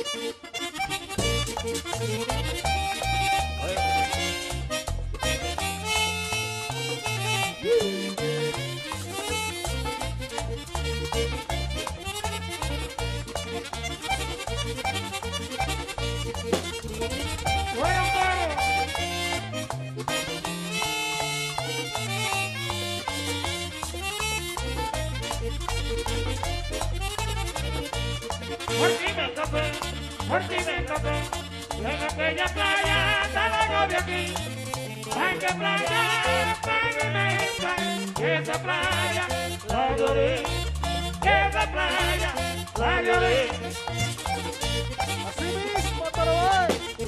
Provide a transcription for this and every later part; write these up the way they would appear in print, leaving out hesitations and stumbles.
Por ti me encontré en aquella playa tan lejos de aquí. Ay, qué playa tan inmensa, esa playa la lloré, esa playa la lloré. Así mismo te lo doy.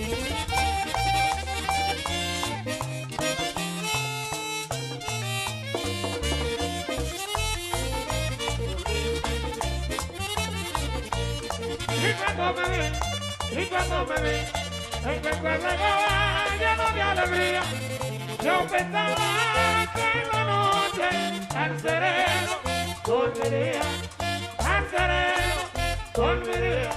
Y cuando me vi, en que el pueblo estaba lleno de alegría, yo pensaba que en la noche al sereno dormiría, al sereno dormiría.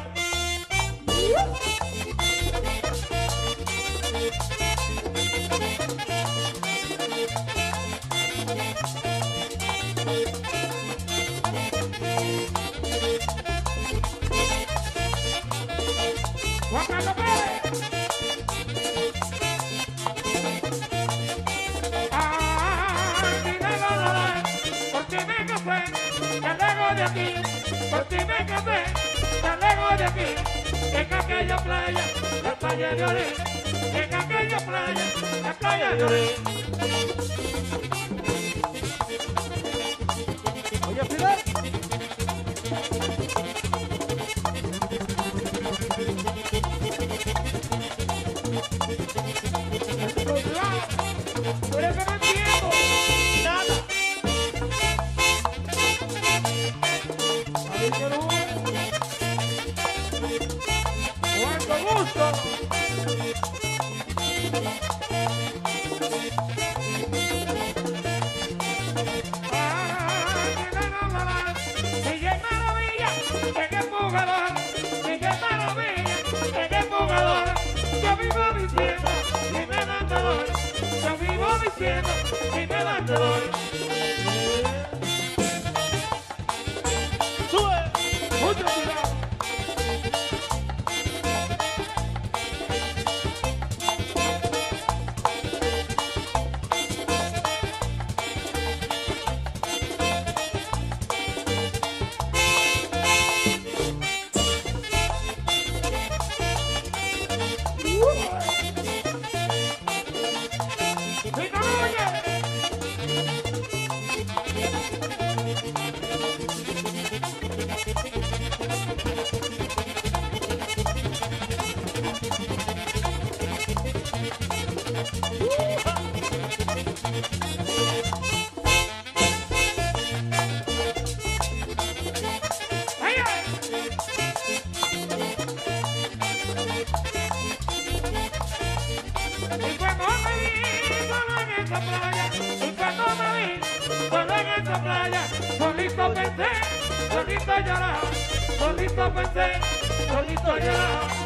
Juan Carlos Pérez. Ay, dinero dólar, por ti me casé, te alejo de aquí, por ti me casé, te alejo de aquí, que en aquella playa, la playa lloré, que en aquella playa, la playa lloré. Oye, Fidel. Pero es que no entiendo nada. Ahí que no. Cuánto gusto. Sigue maravilla, sigue jugador, sigue maravilla, sigue jugador. Yo vivo diciendo, y me dan dolor. Yo vivo diciendo, y me dan dolor. Sube, mucho cuidado. Solito pensé, solito lloraba.